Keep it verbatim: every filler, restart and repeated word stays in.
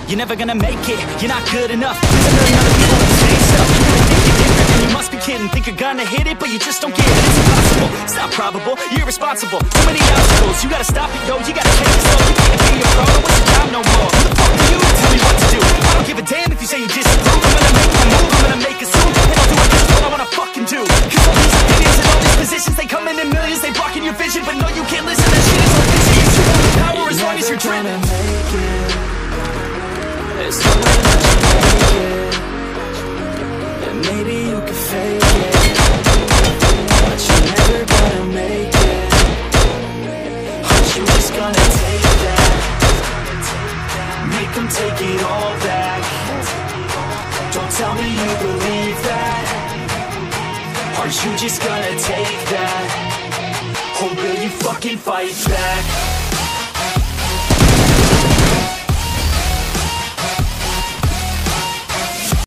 you're never gonna make it. You're not good enough, there's a million other people who say stuff. You really think you're different, and you must be kidding. Think you're gonna hit it, but you just don't get it. It's impossible, it's not probable, you're irresponsible. So many obstacles, you gotta stop it, yo. You gotta take it slow, you can't be a pro. Don't waste your time no more. Who the fuck are you to tell me what to do? I don't give a damn if you say you disapprove. I'm gonna make my move, I'm gonna make it soon, and I'll do it, this is what I wanna fucking do. Cause all these opinions and all these positions, they come in in millions, they blocking your vision. But no, you can't listen, that shit is so busy. You want the power as long as you're dreaming. There's no way that you make it, and maybe you can fake it, but you're never gonna make it. Aren't you just gonna take that? Make them take it all back. Don't tell me you believe that. Aren't you just gonna take that? Or will you fucking fight back?